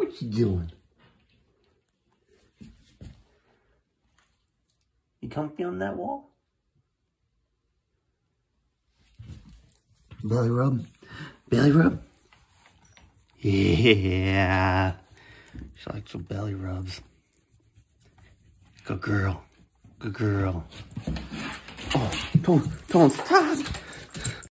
What you doing? You comfy on that wall? Belly rub? Belly rub? Yeah. She likes some belly rubs. Good girl. Good girl. Oh, don't stop.